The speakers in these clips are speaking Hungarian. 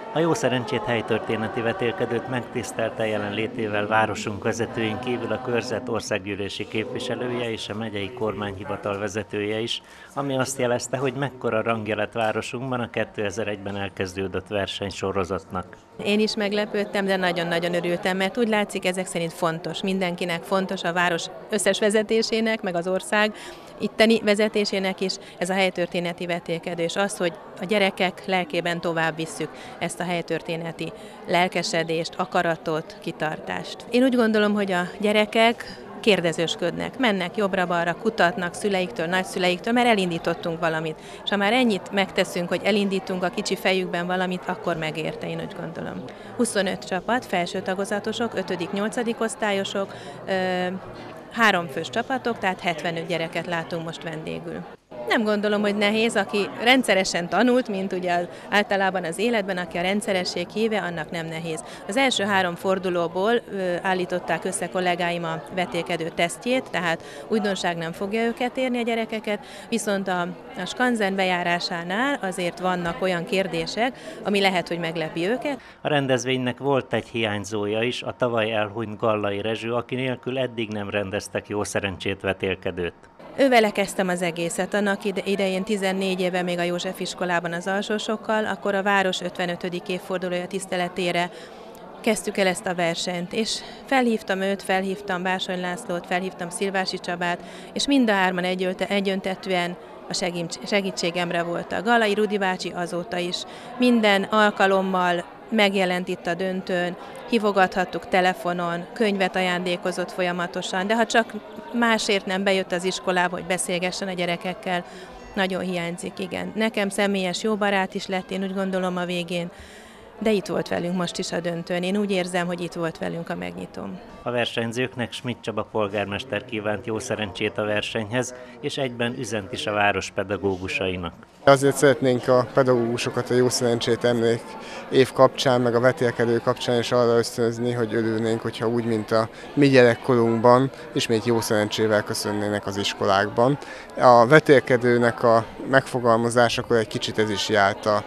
A Jó Szerencsét helytörténeti vetélkedőt megtisztelte jelenlétével városunk vezetőin kívül a körzet országgyűlési képviselője és a megyei kormányhivatal vezetője is, ami azt jelezte, hogy mekkora rangja lett városunkban a 2001-ben elkezdődött versenysorozatnak. Én is meglepődtem, de nagyon-nagyon örültem, mert úgy látszik, ezek szerint fontos. Mindenkinek fontos, a város összes vezetésének, meg az ország itteni vezetésének is ez a helytörténeti vetélkedő, és az, hogy a gyerekek lelkében tovább visszük ezt a helytörténeti lelkesedést, akaratot, kitartást. Én úgy gondolom, hogy a gyerekek kérdezősködnek, mennek jobbra-balra, kutatnak szüleiktől, nagyszüleiktől, mert elindítottunk valamit. És ha már ennyit megteszünk, hogy elindítunk a kicsi fejükben valamit, akkor megérte, én úgy gondolom. 25 csapat, felső tagozatosok, 5.-8. osztályosok, 3 fős csapatok, tehát 75 gyereket látunk most vendégül. Nem gondolom, hogy nehéz, aki rendszeresen tanult, mint ugye általában az életben, aki a rendszeresség híve, annak nem nehéz. Az első 3 fordulóból állították össze kollégáim a vetélkedő tesztjét, tehát újdonság nem fogja őket érni a gyerekeket, viszont a skanzen bejárásánál azért vannak olyan kérdések, ami lehet, hogy meglepi őket. A rendezvénynek volt egy hiányzója is, a tavaly elhunyt Gallai Rezső, aki nélkül eddig nem rendeztek Jó Szerencsét vetélkedőt. Ővele kezdtem az egészet, annak idején 14 éve még a József iskolában az alsósokkal, akkor a város 55. évfordulója tiszteletére kezdtük el ezt a versenyt, és felhívtam őt, felhívtam Bársony Lászlót, felhívtam Szilvási Csabát, és mind a 3-an egyöntetűen a segítségemre voltak. Gallai Rudi bácsi azóta is. Minden alkalommal megjelent itt a döntőn, hívogathattuk telefonon, könyvet ajándékozott folyamatosan, de ha csak másért nem bejött az iskolába, hogy beszélgessen a gyerekekkel, nagyon hiányzik, igen. Nekem személyes jó barát is lett, én úgy gondolom a végén, de itt volt velünk most is a döntőn. Én úgy érzem, hogy itt volt velünk a megnyitóm. A versenyzőknek Schmidt Csaba polgármester kívánt jó szerencsét a versenyhez, és egyben üzent is a város pedagógusainak. Azért szeretnénk a pedagógusokat a Jó Szerencsét emlék év kapcsán, meg a vetélkedő kapcsán is arra ösztönözni, hogy örülnénk, hogyha úgy, mint a mi gyerekkorunkban, ismét jó szerencsével köszönnének az iskolákban. A vetélkedőnek a megfogalmazásakor egy kicsit ez is járt a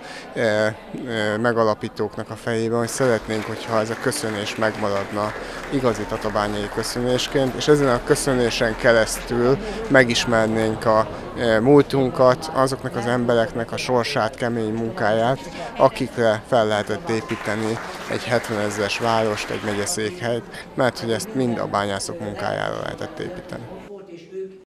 megalapítóknak a fejében, hogy szeretnénk, hogyha ez a köszönés megmaradna igazi tatabányai köszönésként, és ezen a köszönésen keresztül megismernénk a múltunkat, azoknak az embereknek a sorsát, kemény munkáját, akikre fel lehetett építeni egy 70 000-es várost, egy megyeszékhelyt, mert hogy ezt mind a bányászok munkájára lehetett építeni.